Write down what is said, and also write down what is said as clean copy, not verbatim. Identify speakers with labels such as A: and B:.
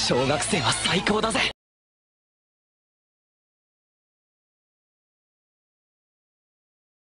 A: 小学生は最高だぜ。